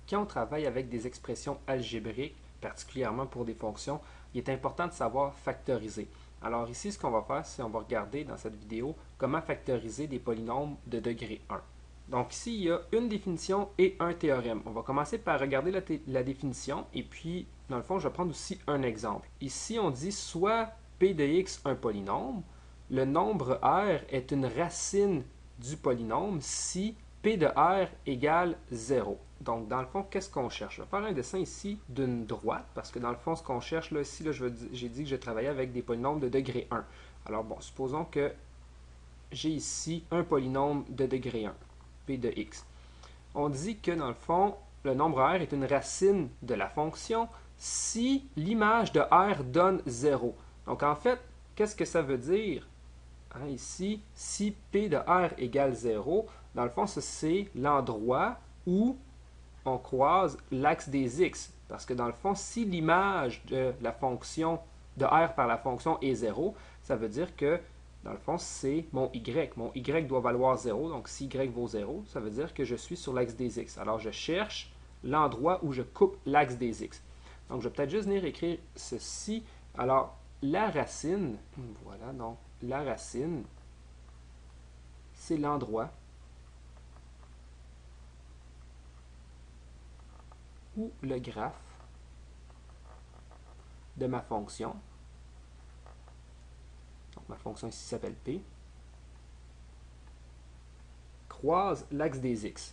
Quand on travaille avec des expressions algébriques, particulièrement pour des fonctions, il est important de savoir factoriser. Alors ici, ce qu'on va faire, c'est on va regarder dans cette vidéo comment factoriser des polynômes de degré 1. Donc ici, il y a une définition et un théorème. On va commencer par regarder la définition et puis, dans le fond, je vais prendre aussi un exemple. Ici, on dit soit p de x un polynôme, le nombre r est une racine du polynôme si p de r égale 0. Donc, dans le fond, qu'est-ce qu'on cherche? Je vais faire un dessin ici d'une droite, parce que dans le fond, ce qu'on cherche là, ici, là, j'ai dit que je travaillais avec des polynômes de degré 1. Alors, bon, supposons que j'ai ici un polynôme de degré 1, p de x. On dit que, dans le fond, le nombre r est une racine de la fonction si l'image de r donne 0. Donc, en fait, qu'est-ce que ça veut dire? Hein, ici, si p de r égale 0, dans le fond, c'est l'endroit où on croise l'axe des x. Parce que dans le fond, si l'image de la fonction de r par la fonction est 0, ça veut dire que, dans le fond, c'est mon y. Mon y doit valoir 0. Donc, si y vaut 0, ça veut dire que je suis sur l'axe des x. Alors, je cherche l'endroit où je coupe l'axe des x. Donc, je vais peut-être juste venir écrire ceci. Alors, la racine, voilà, donc, la racine, c'est l'endroit où le graphe de ma fonction, donc ma fonction ici s'appelle P, croise l'axe des x.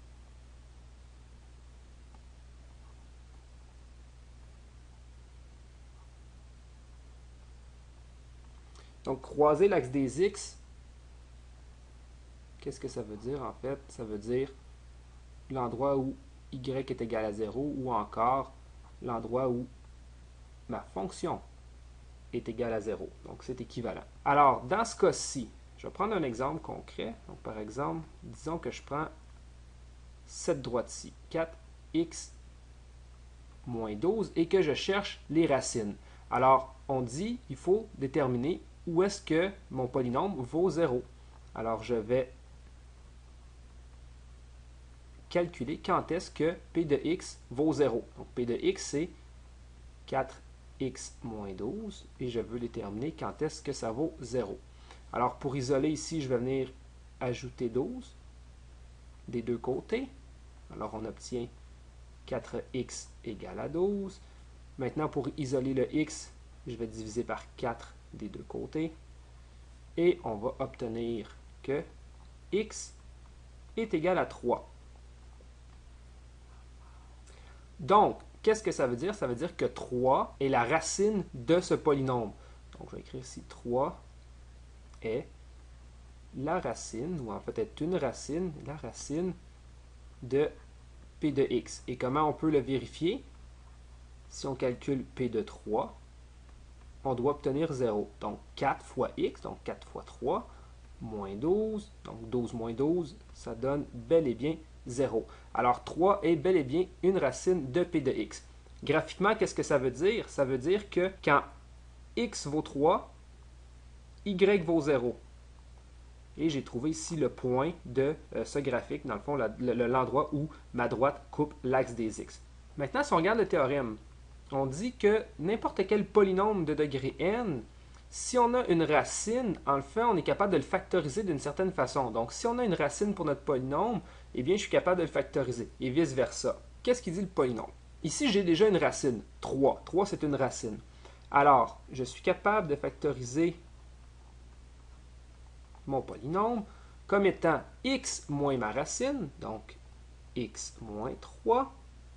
Donc, croiser l'axe des x, qu'est-ce que ça veut dire en fait? Ça veut dire l'endroit où y est égal à 0 ou encore l'endroit où ma fonction est égale à 0. Donc, c'est équivalent. Alors, dans ce cas-ci, je vais prendre un exemple concret. Donc, par exemple, disons que je prends cette droite-ci, 4x moins 12, et que je cherche les racines. Alors, on dit il faut déterminer où est-ce que mon polynôme vaut 0. Alors, je vais calculer quand est-ce que p de x vaut 0. Donc, p de x, c'est 4x moins 12, et je veux déterminer quand est-ce que ça vaut 0. Alors, pour isoler ici, je vais venir ajouter 12 des deux côtés. Alors, on obtient 4x égale à 12. Maintenant, pour isoler le x, je vais diviser par 4 des deux côtés. Et on va obtenir que x est égal à 3. Donc, qu'est-ce que ça veut dire? Ça veut dire que 3 est la racine de ce polynôme. Donc, je vais écrire ici 3 est la racine, ou en fait est une racine, la racine de p de x. Et comment on peut le vérifier? Si on calcule p de 3, on doit obtenir 0. Donc 4 fois x, donc 4 fois 3, moins 12, donc 12 moins 12, ça donne bel et bien 0. Alors 3 est bel et bien une racine de p de x. Graphiquement, qu'est-ce que ça veut dire? Ça veut dire que quand x vaut 3, y vaut 0. Et j'ai trouvé ici le point de ce graphique, dans le fond, l'endroit où ma droite coupe l'axe des x. Maintenant, si on regarde le théorème, on dit que n'importe quel polynôme de degré n, si on a une racine, en fait, on est capable de le factoriser d'une certaine façon. Donc, si on a une racine pour notre polynôme, eh bien, je suis capable de le factoriser, et vice-versa. Qu'est-ce qu'il dit le polynôme? Ici, j'ai déjà une racine, 3. 3, c'est une racine. Alors, je suis capable de factoriser mon polynôme comme étant x moins ma racine, donc x moins 3,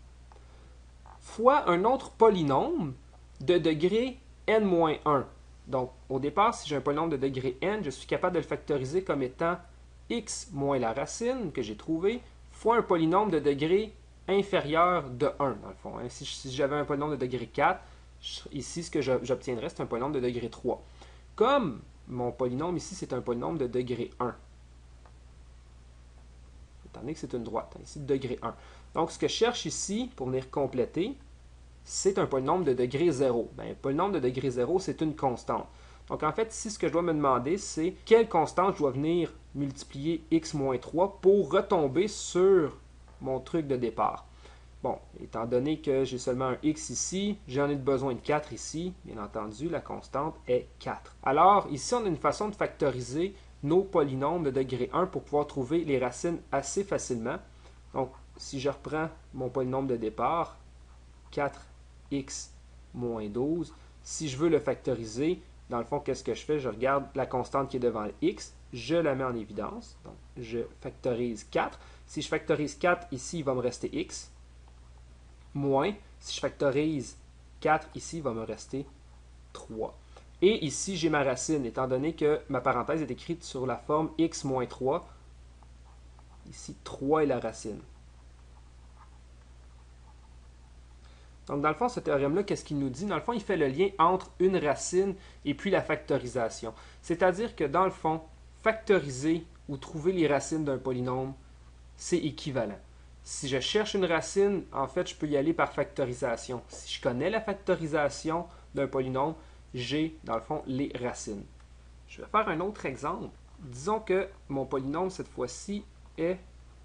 fois un autre polynôme de degré n-1. Donc, au départ, si j'ai un polynôme de degré n, je suis capable de le factoriser comme étant x moins la racine que j'ai trouvée, fois un polynôme de degré inférieur de 1, dans le fond. Si j'avais un polynôme de degré 4, ici, ce que j'obtiendrais, c'est un polynôme de degré 3. Comme mon polynôme ici, c'est un polynôme de degré 1, étant donné que c'est une droite, ici, de degré 1. Donc, ce que je cherche ici, pour venir compléter, c'est un polynôme de degré 0. Bien, un polynôme de degré 0, c'est une constante. Donc, en fait, ici, ce que je dois me demander, c'est quelle constante je dois venir multiplier x moins 3 pour retomber sur mon truc de départ. Bon, étant donné que j'ai seulement un x ici, j'en ai besoin de 4 ici, bien entendu, la constante est 4. Alors, ici, on a une façon de factoriser nos polynômes de degré 1 pour pouvoir trouver les racines assez facilement. Donc, si je reprends mon polynôme de départ, 4x moins 12, si je veux le factoriser, dans le fond, qu'est-ce que je fais? Je regarde la constante qui est devant le x, je la mets en évidence, donc je factorise 4. Si je factorise 4, ici, il va me rester x, moins, si je factorise 4, ici, il va me rester 3. Et ici, j'ai ma racine, étant donné que ma parenthèse est écrite sur la forme x moins 3. Ici, 3 est la racine. Donc, dans le fond, ce théorème-là, qu'est-ce qu'il nous dit? Dans le fond, il fait le lien entre une racine et puis la factorisation. C'est-à-dire que, dans le fond, factoriser ou trouver les racines d'un polynôme, c'est équivalent. Si je cherche une racine, en fait, je peux y aller par factorisation. Si je connais la factorisation d'un polynôme, j'ai, dans le fond, les racines. Je vais faire un autre exemple. Disons que mon polynôme, cette fois-ci, est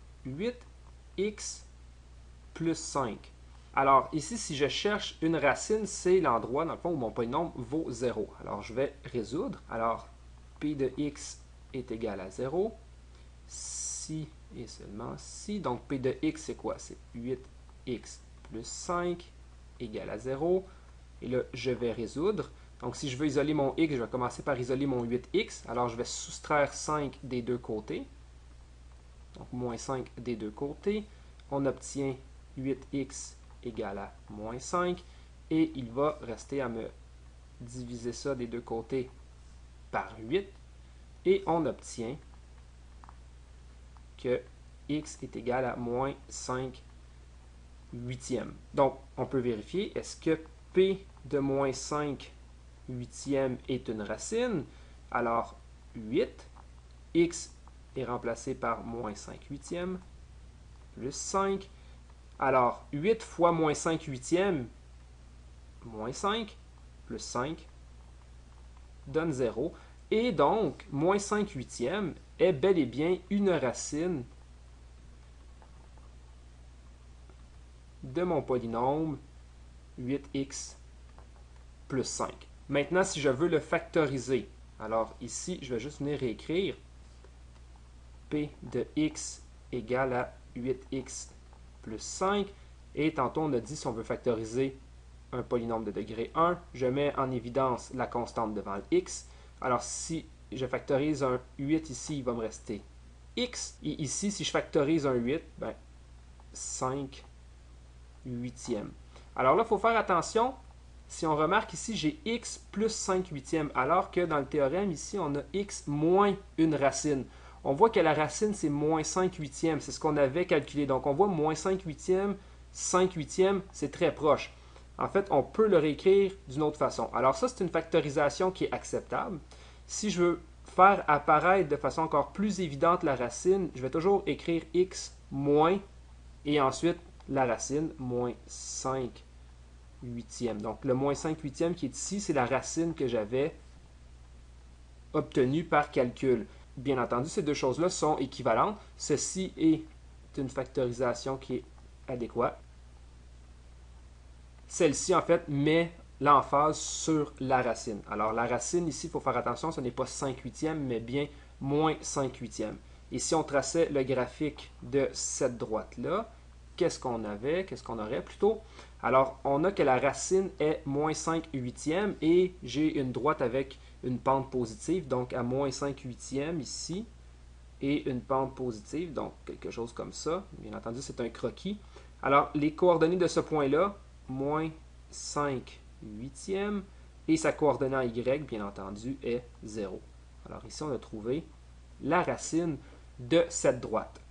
8x plus 5. Alors, ici, si je cherche une racine, c'est l'endroit, dans le fond, où mon polynôme vaut 0. Alors, je vais résoudre. Alors, p de x est égal à 0. Si et seulement si. Donc, p de x, c'est quoi? C'est 8x plus 5 égale à 0. Et là, je vais résoudre. Donc, si je veux isoler mon x, je vais commencer par isoler mon 8x. Alors, je vais soustraire 5 des deux côtés. Donc, moins 5 des deux côtés. On obtient 8x égale à moins 5. Et il va rester à me diviser ça des deux côtés par 8. Et on obtient que x est égal à moins 5 huitièmes. Donc, on peut vérifier, est-ce que p de moins 5 huitièmes est une racine? Alors, 8, x est remplacé par moins 5 huitièmes, plus 5. Alors, 8 fois moins 5 huitièmes, moins 5, plus 5, donne 0. Et donc, moins 5 huitièmes est bel et bien une racine de mon polynôme 8x plus 5. Maintenant, si je veux le factoriser, alors ici, je vais juste venir réécrire p de x égale à 8x plus 5. Et tantôt, on a dit si on veut factoriser un polynôme de degré 1, je mets en évidence la constante devant le x. Alors, si je factorise un 8 ici, il va me rester x. Et ici, si je factorise un 8, ben, 5 huitièmes. Alors là, il faut faire attention. Si on remarque ici, j'ai x plus 5 huitièmes, alors que dans le théorème, ici, on a x moins une racine. On voit que la racine, c'est moins 5 huitièmes. C'est ce qu'on avait calculé. Donc, on voit moins 5 huitièmes, 5 huitièmes, c'est très proche. En fait, on peut le réécrire d'une autre façon. Alors ça, c'est une factorisation qui est acceptable. Si je veux faire apparaître de façon encore plus évidente la racine, je vais toujours écrire x moins et ensuite la racine moins 5 huitièmes. Donc le moins 5 huitièmes qui est ici, c'est la racine que j'avais obtenue par calcul. Bien entendu, ces deux choses-là sont équivalentes. Ceci est une factorisation qui est adéquate. Celle-ci, en fait, met l'emphase sur la racine. Alors, la racine, ici, il faut faire attention, ce n'est pas 5 huitièmes, mais bien moins 5 huitièmes. Et si on traçait le graphique de cette droite-là, qu'est-ce qu'on aurait plutôt? Alors, on a que la racine est moins 5 huitièmes et j'ai une droite avec une pente positive, donc à moins 5 huitièmes ici, et une pente positive, donc quelque chose comme ça. Bien entendu, c'est un croquis. Alors, les coordonnées de ce point-là, moins 5 huitièmes, et sa coordonnée en y, bien entendu, est 0. Alors ici, on a trouvé la racine de cette droite.